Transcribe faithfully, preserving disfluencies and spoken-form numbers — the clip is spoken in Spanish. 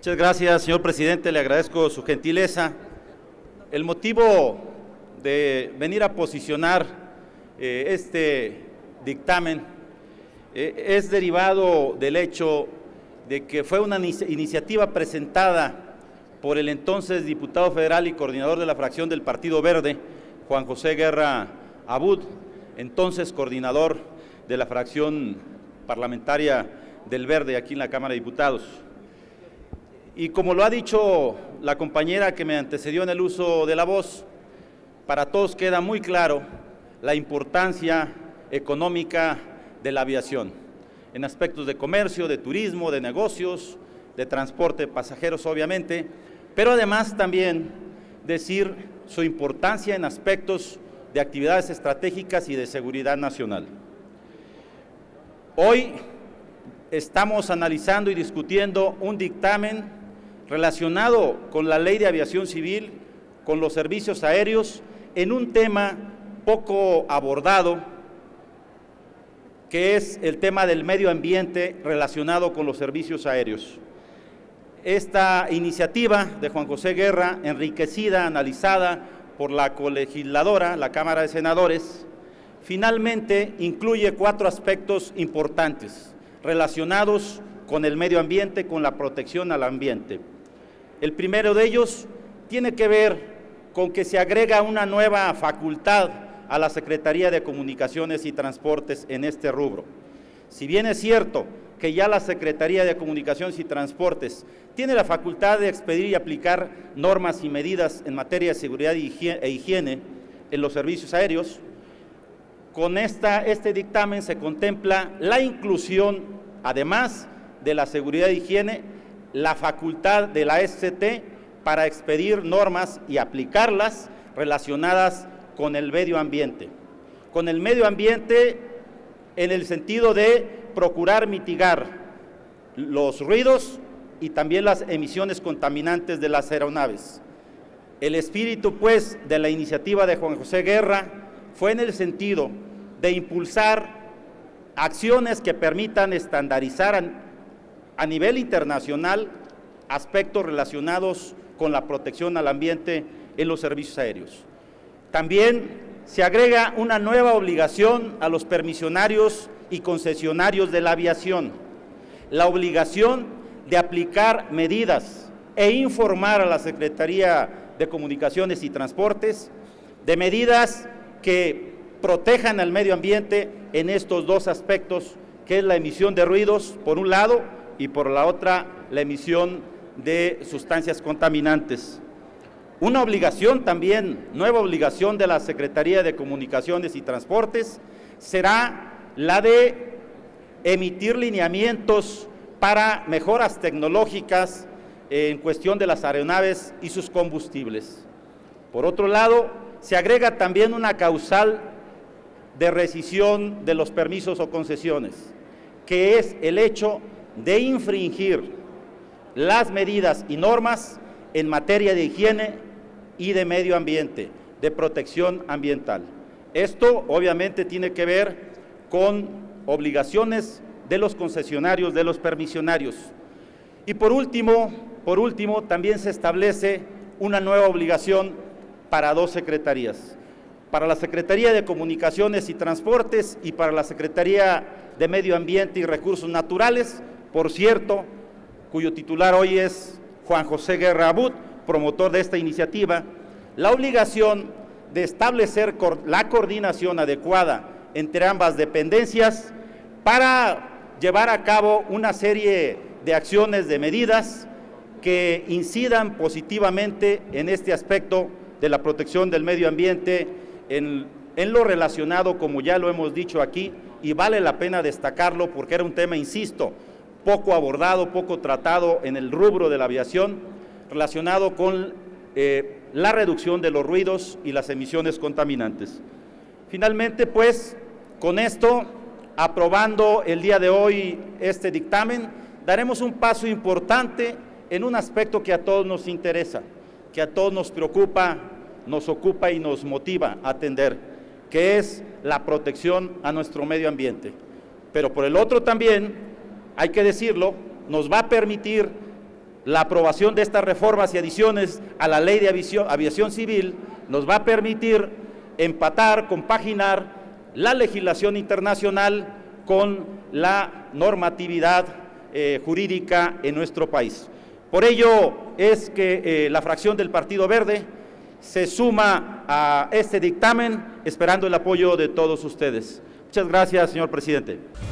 Muchas gracias, señor presidente, le agradezco su gentileza. El motivo de venir a posicionar eh, este dictamen eh, es derivado del hecho de que fue una iniciativa presentada por el entonces diputado federal y coordinador de la fracción del Partido Verde, Juan José Guerra Abud, entonces coordinador de la fracción parlamentaria del Verde aquí en la Cámara de Diputados. Y como lo ha dicho la compañera que me antecedió en el uso de la voz, para todos queda muy claro la importancia económica de la aviación, en aspectos de comercio, de turismo, de negocios, de transporte de pasajeros obviamente, pero además también decir su importancia en aspectos de actividades estratégicas y de seguridad nacional. Hoy estamos analizando y discutiendo un dictamen relacionado con la Ley de Aviación Civil, con los servicios aéreos, en un tema poco abordado, que es el tema del medio ambiente relacionado con los servicios aéreos. Esta iniciativa de Juan José Guerra, enriquecida, analizada por la colegisladora, la Cámara de Senadores, finalmente incluye cuatro aspectos importantes relacionados con el medio ambiente, con la protección al ambiente. El primero de ellos tiene que ver con que se agrega una nueva facultad a la Secretaría de Comunicaciones y Transportes en este rubro. Si bien es cierto que ya la Secretaría de Comunicaciones y Transportes tiene la facultad de expedir y aplicar normas y medidas en materia de seguridad e higiene en los servicios aéreos, con esta, este dictamen se contempla la inclusión, además de la seguridad e higiene, la facultad de la S C T para expedir normas y aplicarlas relacionadas con el medio ambiente. Con el medio ambiente en el sentido de procurar mitigar los ruidos y también las emisiones contaminantes de las aeronaves. El espíritu, pues, de la iniciativa de Juan José Guerra fue en el sentido de impulsar acciones que permitan estandarizar a, a nivel internacional aspectos relacionados con la protección al ambiente en los servicios aéreos. También se agrega una nueva obligación a los permisionarios y concesionarios de la aviación, la obligación de aplicar medidas e informar a la Secretaría de Comunicaciones y Transportes de medidas que protejan al medio ambiente en estos dos aspectos, que es la emisión de ruidos por un lado y por la otra la emisión de sustancias contaminantes. Una obligación también, nueva obligación de la Secretaría de Comunicaciones y Transportes será la de emitir lineamientos para mejoras tecnológicas en cuestión de las aeronaves y sus combustibles. Por otro lado, se agrega también una causal de rescisión de los permisos o concesiones, que es el hecho de infringir las medidas y normas en materia de higiene y de medio ambiente, de protección ambiental. Esto obviamente tiene que ver con obligaciones de los concesionarios, de los permisionarios. Y por último, por último, también se establece una nueva obligación para dos secretarías, para la Secretaría de Comunicaciones y Transportes y para la Secretaría de Medio Ambiente y Recursos Naturales, por cierto, cuyo titular hoy es Juan José Guerra Abud, promotor de esta iniciativa, la obligación de establecer la coordinación adecuada entre ambas dependencias para llevar a cabo una serie de acciones, de medidas que incidan positivamente en este aspecto de la protección del medio ambiente, en, en lo relacionado, como ya lo hemos dicho aquí, y vale la pena destacarlo porque era un tema, insisto, poco abordado, poco tratado en el rubro de la aviación, relacionado con eh, la reducción de los ruidos y las emisiones contaminantes. Finalmente, pues, con esto, aprobando el día de hoy este dictamen, daremos un paso importante en un aspecto que a todos nos interesa, que a todos nos preocupa, nos ocupa y nos motiva a atender, que es la protección a nuestro medio ambiente. Pero por el otro también, hay que decirlo, nos va a permitir La aprobación de estas reformas y adiciones a la Ley de Aviación, Aviación Civil nos va a permitir empatar, compaginar la legislación internacional con la normatividad eh, jurídica en nuestro país. Por ello es que eh, la fracción del Partido Verde se suma a este dictamen, esperando el apoyo de todos ustedes. Muchas gracias, señor presidente.